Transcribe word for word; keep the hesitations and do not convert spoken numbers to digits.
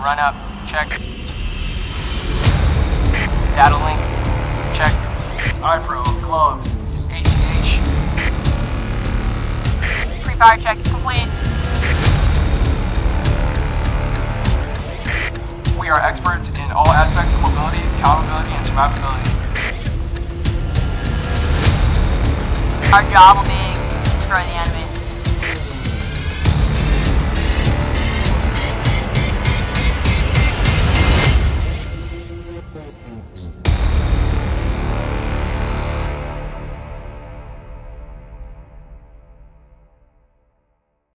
Run up, check. Data link, check. It's iPro, gloves, A C H. Pre-fire check is complete. We are experts in all aspects of mobility, accountability, and survivability. Our job will be to destroy the enemy.